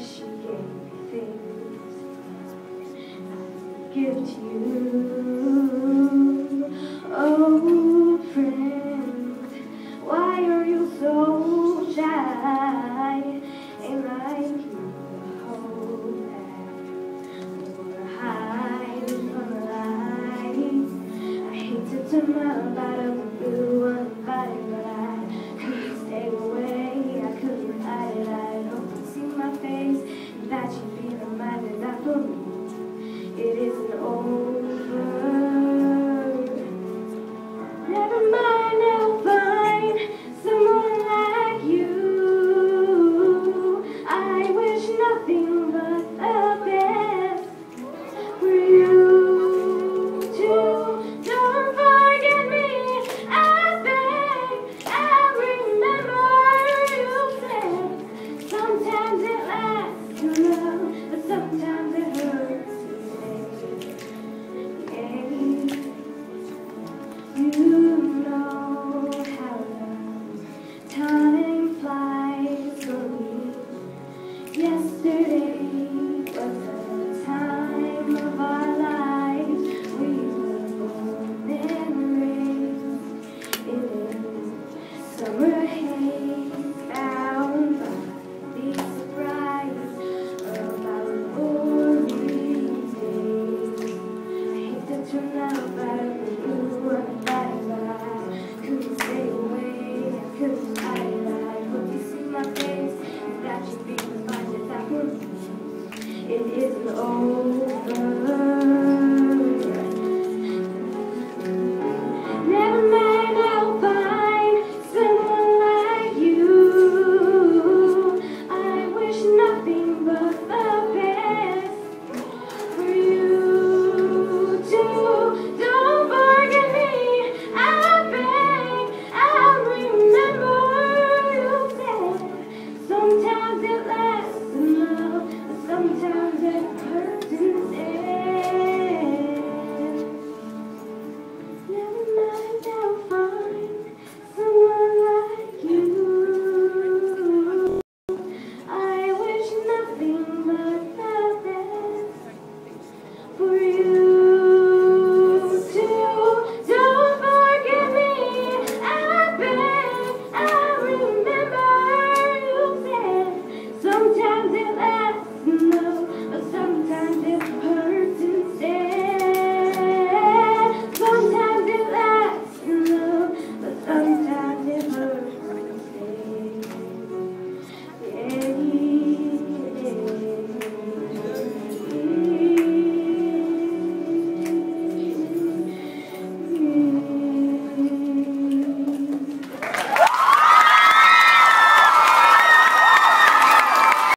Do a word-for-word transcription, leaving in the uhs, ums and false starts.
she gave me things I give to you. Oh, friend, why are you so shy? Ain't like you hold back or hide from the light. I hate to turn my light out of the blue uninvited, but I couldn't stay away. I couldn't hide it. I hope you see my face, and that you'd be reminded that for me it isn't over. Never mind, I'll find someone like you. I wish nothing but the best for you too. Don't forget me, I beg. I remember you said sometimes it lasts too long, but sometimes it hurts to stay. Yeah. You know how time flies for me. Yesterday was the time of our lives. We were born and raised in summer.